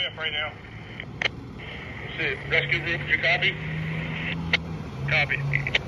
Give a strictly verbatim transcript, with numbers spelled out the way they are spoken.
F right now. That's it. Rescue group, you copy? Copy.